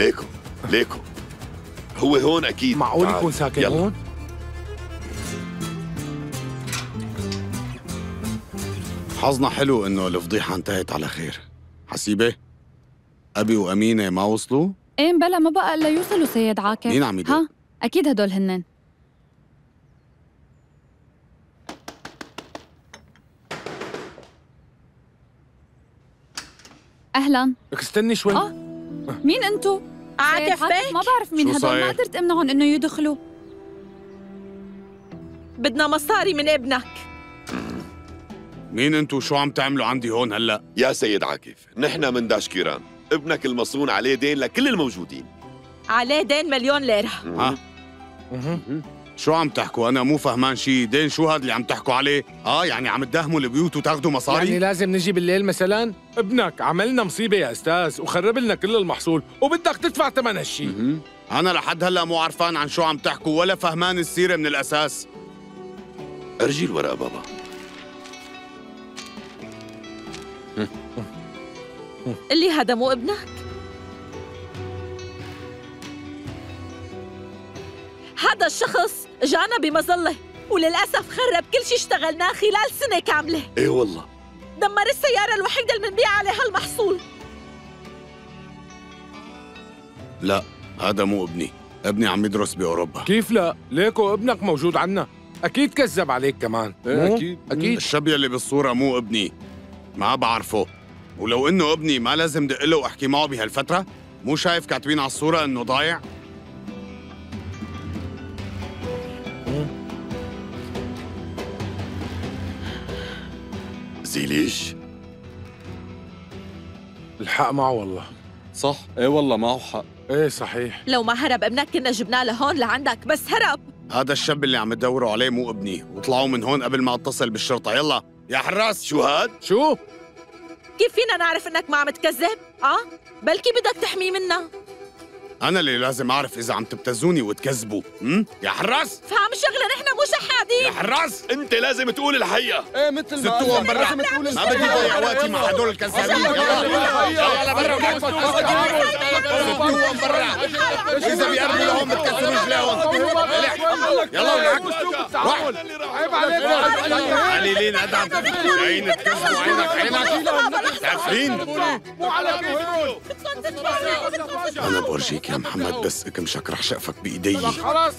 ليكو ليكو هو هون اكيد. معقول يكون ساكن هون؟ حظنا حلو انه الفضيحة انتهت على خير. حسيبة أبي وأمينة ما وصلوا؟ ايه بلا ما بقى الا يوصلوا سيد عاكف. مين عم يدق؟ ها اكيد هدول هنن. اهلا. لك استني شوي. مين انتو؟ عاكف بيك؟ ما بعرف مين شو هدول، صاير؟ ما قدرت امنعهم انه يدخلوا. بدنا مصاري من ابنك. مين انتو شو عم تعملوا عندي هون هلأ؟ يا سيد عاكف، نحن من داشكيران، ابنك المصون عليه دين لكل الموجودين. عليه دين 1,000,000 ليرة. ها؟ شو عم تحكوا؟ أنا مو فهمان شي. دين شو هاد اللي عم تحكوا عليه؟ يعني عم تداهموا البيوت وتاخدوا مصاري؟ يعني لازم نجي بالليل مثلا؟ ابنك عملنا مصيبة يا أستاذ وخرب لنا كل المحصول وبدك تدفع ثمن هالشي. أنا لحد هلأ مو عرفان عن شو عم تحكوا ولا فهمان السيرة من الأساس. ارجي الورقة بابا. اللي هذا مو ابنك؟ هذا الشخص جانا بمظلة وللأسف خرب كل شي اشتغلناه خلال سنة كاملة. ايه والله. دمر السيارة الوحيدة اللي بنبيع عليها المحصول. لا، هذا مو ابني. ابني عم يدرس بأوروبا. كيف لا؟ ليكو ابنك موجود عنا. أكيد كذب عليك كمان. إيه أكيد أكيد. الشاب اللي بالصورة مو ابني، ما بعرفه. ولو إنه ابني ما لازم دق له وأحكي معه بهالفترة؟ مو شايف كاتبين على الصورة إنه ضايع؟ زيليش الحق معه والله. صح، ايه والله معه حق. ايه صحيح. لو ما هرب ابنك كنا جبناه لهون لعندك، بس هرب. هذا الشاب اللي عم تدوروا عليه مو ابني، وطلعوا من هون قبل ما اتصل بالشرطة. يلا يا حراس. شو هاد؟ شو؟ كيف فينا نعرف انك ما عم تكذب؟ بلكي بدك تحميه منا. أنا اللي لازم أعرف إذا عم تبتزوني وتكذبوا. يا حراس. فهم الشغلة، نحن مو شحادين. يا حراس انت لازم تقول الحقيقة. ايه مثل ما ستوهم برا. لازم تقول ما بدي ضيع وقتي مع هدول الكذابين. يلا برا. ستوهم برا. إذا بيقربوا لهم بتكسروا رجليهم. يلا ولعك. روح. عيب عليك. قليلين أدعم. جايين تكذبوا عينك. تعرفين؟ مو على كيفك. أنا بورجيك يا محمد، بس اكمشك رح شقفك بإيدي. خلاص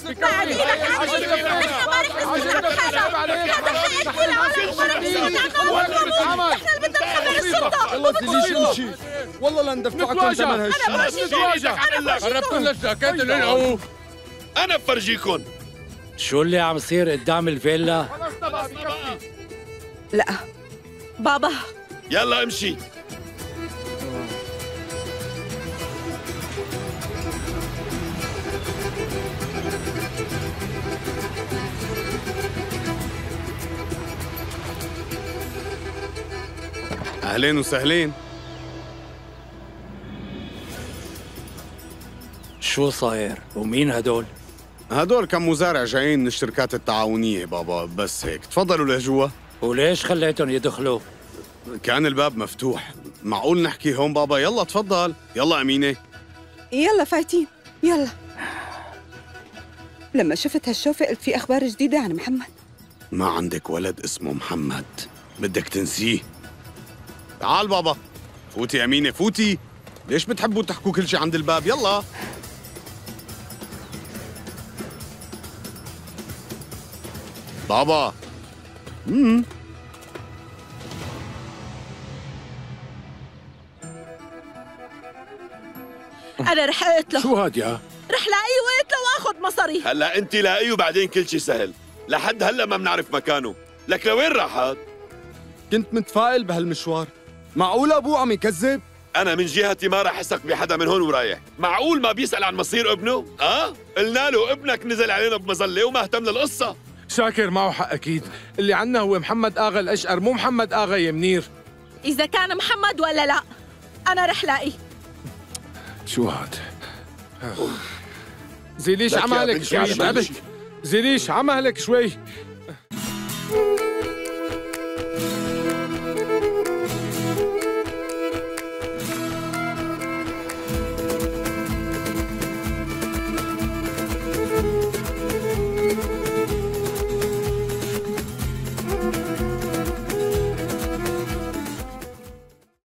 والله لندفعكم ثمن هالشيء. قربتوا لنا الجاكيت اللي العوف. انا بفرجيكم. شو اللي عم يصير قدام الفيلا؟ لا بابا. يلا امشي. أهلين وسهلين. شو صاير؟ ومين هدول؟ هدول كم مزارع جايين من الشركات التعاونية بابا، بس هيك. تفضلوا لجوا. وليش خليتهم يدخلوا؟ كان الباب مفتوح. معقول نحكي هون بابا؟ يلا تفضل. يلا أمينة. يلا فايتين يلا. لما شفت هالشوفة قلت في أخبار جديدة عن محمد. ما عندك ولد اسمه محمد، بدك تنسيه. تعال بابا. فوتي أمينة فوتي. ليش بتحبوا تحكوا كل شيء عند الباب؟ يلا. بابا. انا رح اقتله. شو هاد يا؟ رح لاقيه واقتله واخذ مصاري. هلا انت لاقيه وبعدين كل شيء سهل. لحد هلا ما بنعرف مكانه. لك لوين راح هاد؟ كنت متفائل بهالمشوار. معقول ابوه عم يكذب؟ انا من جهتي ما راح اثق بحدا من هون ورايح. معقول ما بيسأل عن مصير ابنه؟ قلنا له ابنك نزل علينا بمظلة وما اهتم للقصة. شاكر معه حق أكيد. اللي عنا هو محمد آغا الأشقر، مو محمد آغا يا منير. اذا كان محمد ولا لا انا رح لاقيه. شو هاد؟ زيليش لك يا عمالك بنتي شوي. عشان زيليش عمالك شوي.